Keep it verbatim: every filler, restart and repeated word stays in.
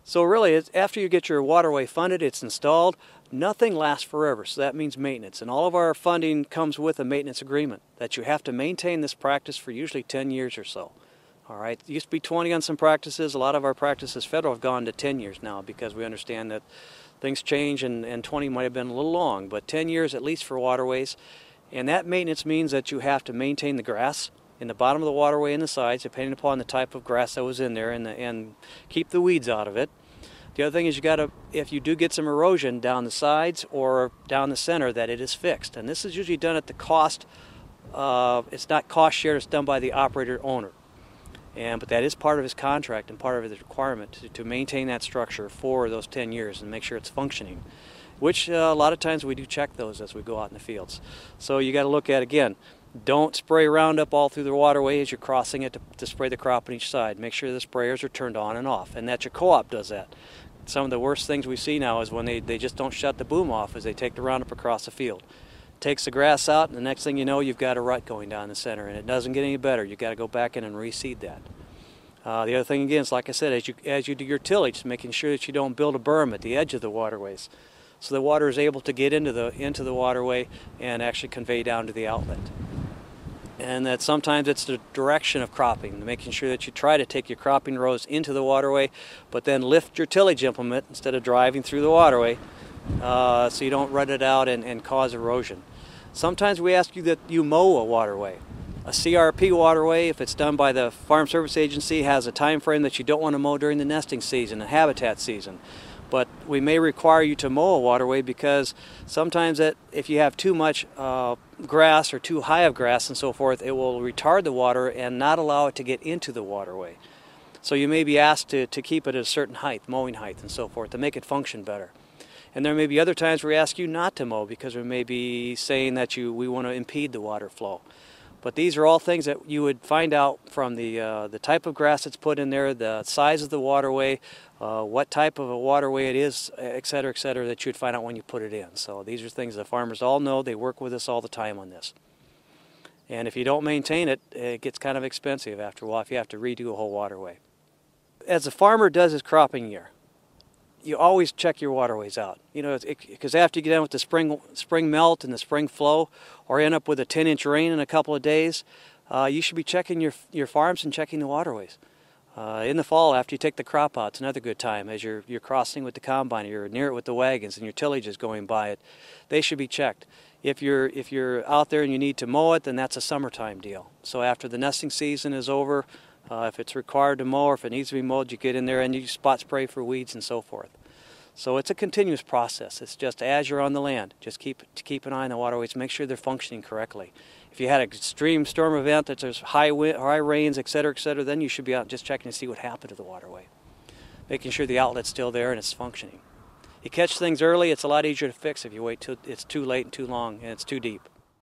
So really, it's, after you get your waterway funded, it's installed, nothing lasts forever, so that means maintenance. And all of our funding comes with a maintenance agreement that you have to maintain this practice for usually ten years or so. All right, it used to be twenty on some practices. A lot of our practices federal have gone to ten years now because we understand that things change, and, and twenty might have been a little long, but ten years at least for waterways. And that maintenance means that you have to maintain the grass in the bottom of the waterway and the sides, depending upon the type of grass that was in there, and, the, and keep the weeds out of it. The other thing is you got to, if you do get some erosion down the sides or down the center, that it is fixed. And this is usually done at the cost, uh, it's not cost shared, it's done by the operator owner. And, but that is part of his contract and part of his requirement to, to maintain that structure for those ten years and make sure it's functioning, which uh, a lot of times we do check those as we go out in the fields. So you got to look at, again, don't spray Roundup all through the waterway as you're crossing it to, to spray the crop on each side. Make sure the sprayers are turned on and off, and that your co-op does that. Some of the worst things we see now is when they, they just don't shut the boom off as they take the Roundup across the field. Takes the grass out, and the next thing you know, you've got a rut going down the center, and it doesn't get any better. You've got to go back in and reseed that. Uh, the other thing, again, is like I said, as you, as you do your tillage, making sure that you don't build a berm at the edge of the waterways, so the water is able to get into the, into the waterway and actually convey down to the outlet. And that sometimes it's the direction of cropping, making sure that you try to take your cropping rows into the waterway, but then lift your tillage implement instead of driving through the waterway, uh, so you don't rut it out and, and cause erosion. Sometimes we ask you that you mow a waterway. A C R P waterway, if it's done by the Farm Service Agency, has a time frame that you don't want to mow during the nesting season and habitat season. But we may require you to mow a waterway because sometimes that if you have too much uh, grass or too high of grass and so forth, it will retard the water and not allow it to get into the waterway. So you may be asked to, to keep it at a certain height, mowing height and so forth, to make it function better. And there may be other times where we ask you not to mow because we may be saying that you we want to impede the water flow. But these are all things that you would find out from the uh, the type of grass that's put in there, the size of the waterway, uh, what type of a waterway it is, et cetera, et cetera, that you'd find out when you put it in. So these are things the farmers all know. They work with us all the time on this. And if you don't maintain it, it gets kind of expensive after a while if you have to redo a whole waterway. As a farmer does his cropping year, you always check your waterways out. You know, because after you get done with the spring spring melt and the spring flow, or end up with a ten inch rain in a couple of days, uh, you should be checking your your farms and checking the waterways. Uh, in the fall, after you take the crop out, it's another good time as you're you're crossing with the combine, or you're near it with the wagons, and your tillage is going by it. They should be checked. If you're if you're out there and you need to mow it, then that's a summertime deal. So after the nesting season is over, Uh, if it's required to mow or if it needs to be mowed, you get in there and you spot spray for weeds and so forth. So it's a continuous process. It's just as you're on the land, just keep keep an eye on the waterways, make sure they're functioning correctly. If you had an extreme storm event, that there's high wind, high rains, et cetera, et cetera, then you should be out just checking to see what happened to the waterway, making sure the outlet's still there and it's functioning. You catch things early, it's a lot easier to fix if you wait till it's too late and too long and it's too deep.